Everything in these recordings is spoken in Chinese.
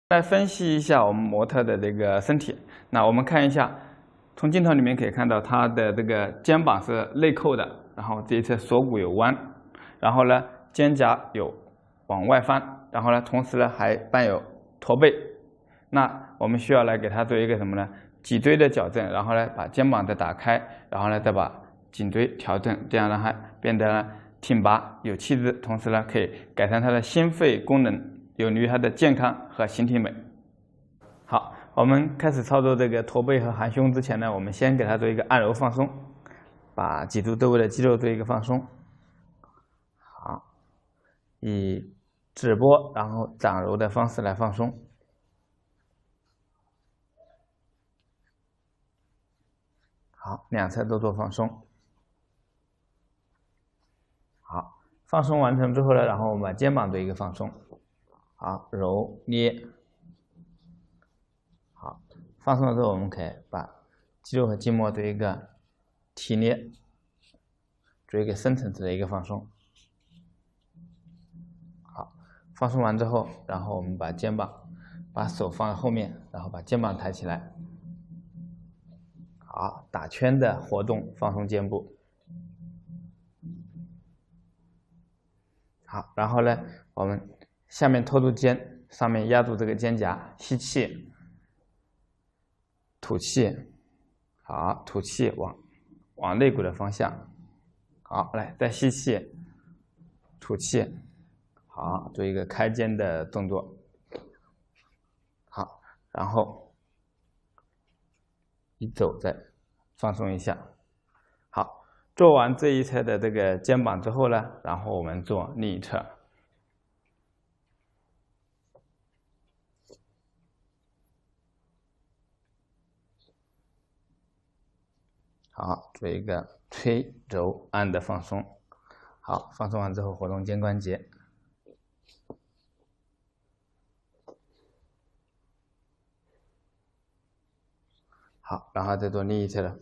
来分析一下我们模特的这个身体。那我们看一下，从镜头里面可以看到他的这个肩膀是内扣的，然后这一侧锁骨有弯，然后呢肩胛有往外翻，然后呢同时呢还伴有驼背。那我们需要来给他做一个什么呢？脊椎的矫正，然后呢把肩膀再打开，然后呢再把颈椎调整，这样让它变得挺拔有气质，同时呢可以改善他的心肺功能。有利于他的健康和形体美。好，我们开始操作这个驼背和含胸之前呢，我们先给它做一个按揉放松，把脊柱周围的肌肉做一个放松。好，以指拨然后掌揉的方式来放松。好，两侧都做放松。好，放松完成之后呢，然后我们把肩膀做一个放松。好，揉捏，好，放松了之后，我们可以把肌肉和筋膜做一个提捏，做一个深层次的一个放松。好，放松完之后，然后我们把手放在后面，然后把肩膀抬起来。好，打圈的活动，放松肩部。好，然后呢，我们下面托住肩，上面压住这个肩胛，吸气，吐气，好，吐气往肋骨的方向，好，来再吸气，吐气，好，做一个开肩的动作，好，然后一走再放松一下，好，做完这一侧的这个肩膀之后呢，然后我们做另一侧。好，做一个推揉按的放松。好，放松完之后活动肩关节。好，然后再做另一侧的，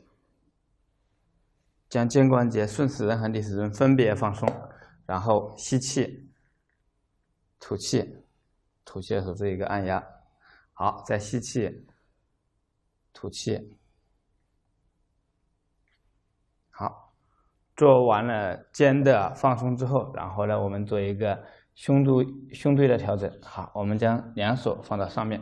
将肩关节顺时针和逆时针分别放松，然后吸气，吐气，吐气的时候做一个按压。好，再吸气，吐气。好，做完了肩的放松之后，然后呢，我们做一个胸椎的调整。好，我们将两手放到上面，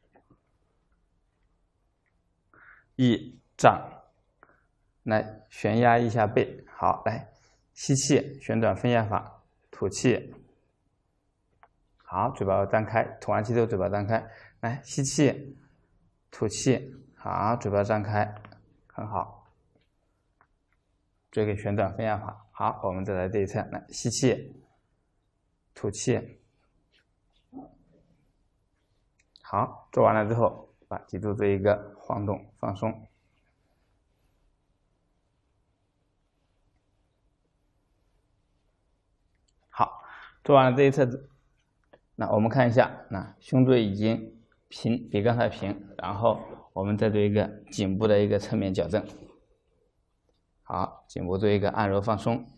以掌来旋压一下背。好，来吸气，旋转分压法，吐气。好，嘴巴张开，吐完气之后嘴巴张开，来吸气，吐气。好，嘴巴张开，很好。做一个旋转分压法。好，我们再来这一侧，来吸气，吐气。好，做完了之后，把脊柱做一个晃动放松。好，做完了这一侧，那我们看一下，那胸椎已经平，比刚才平，然后我们再做一个颈部的一个侧面矫正。好，颈部做一个按揉放松。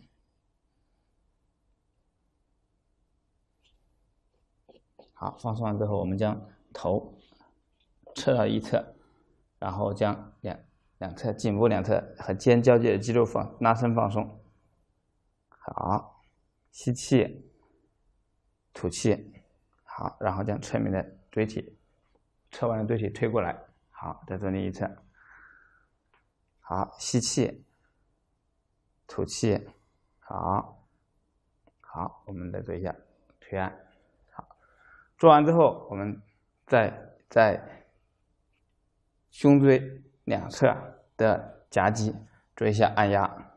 好，放松完之后，我们将头侧到一侧，然后将两侧颈部两侧和肩交界的肌肉拉伸放松。好，吸气，吐气。好，然后将侧面的椎体，侧弯的椎体推过来。好，再做另一侧。好，吸气。吐气，好，好，我们再做一下推按，好，做完之后，我们再在胸椎两侧的夹击做一下按压。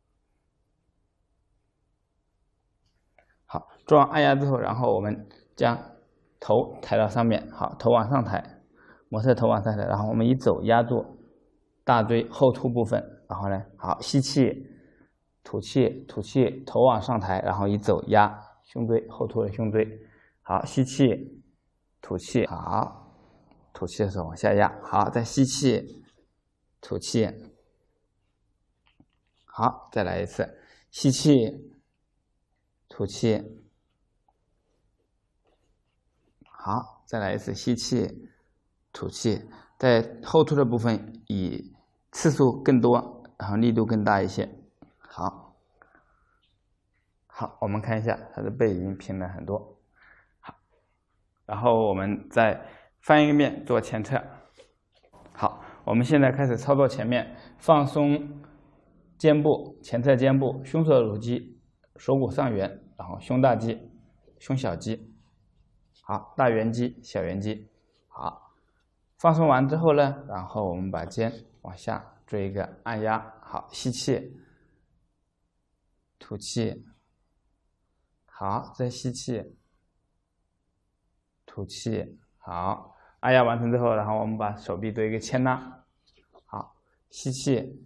好，做完按压之后，然后我们将头抬到上面，好，头往上抬，模特头往上抬，然后我们一走压住大椎后凸部分，然后呢，好，吸气。吐气，吐气，头往上抬，然后一走压胸椎后凸的胸椎。好，吸气，吐气，好，吐气的时候往下压。好，再吸气，吐气。好，再来一次，吸气，吐气。好， 再来一次吸气，吐气，在后凸的部分以次数更多，然后力度更大一些。好，好，我们看一下它的背已经平了很多。好，然后我们再翻一个面做前侧。好，我们现在开始操作前面，放松肩部、前侧肩部、胸锁乳肌、锁骨上缘，然后胸大肌、胸小肌。好，大圆肌、小圆肌。好，放松完之后呢，然后我们把肩往下做一个按压。好，吸气，吐气。好，再吸气，吐气。好，按压完成之后，然后我们把手臂做一个牵拉。好，吸气，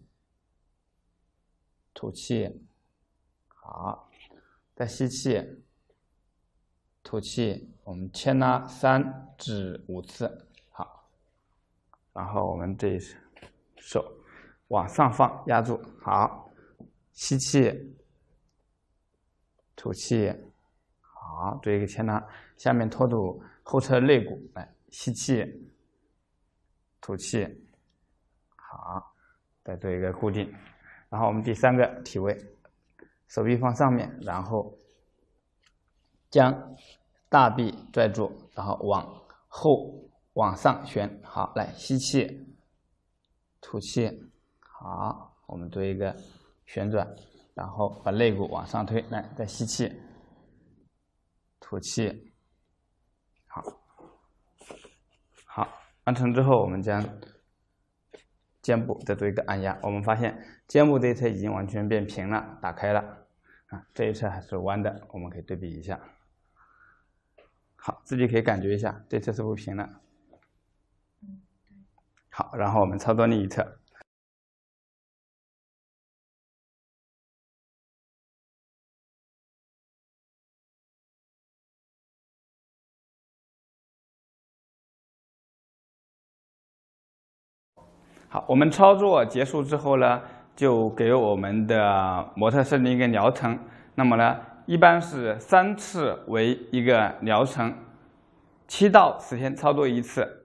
吐气。好，再吸气，吐气。我们牵拉3至5次。好，然后我们这手往上放，压住。好，吸气，吐气。好，做一个牵拉，下面托住后侧肋骨，来吸气，吐气。好，再做一个固定。然后我们第3个体位，手臂放上面，然后将大臂拽住，然后往后往上旋。好，来吸气，吐气。好，我们做一个旋转，然后把肋骨往上推，来再吸气，吐气。好，好，完成之后，我们将肩部再做一个按压。我们发现肩部这一侧已经完全变平了，打开了啊，这一侧还是弯的，我们可以对比一下。好，自己可以感觉一下，这侧是不平了。好，然后我们操作另一侧。好，我们操作结束之后呢，就给我们的模特设定一个疗程。那么呢，一般是3次为一个疗程，7到10天操作1次。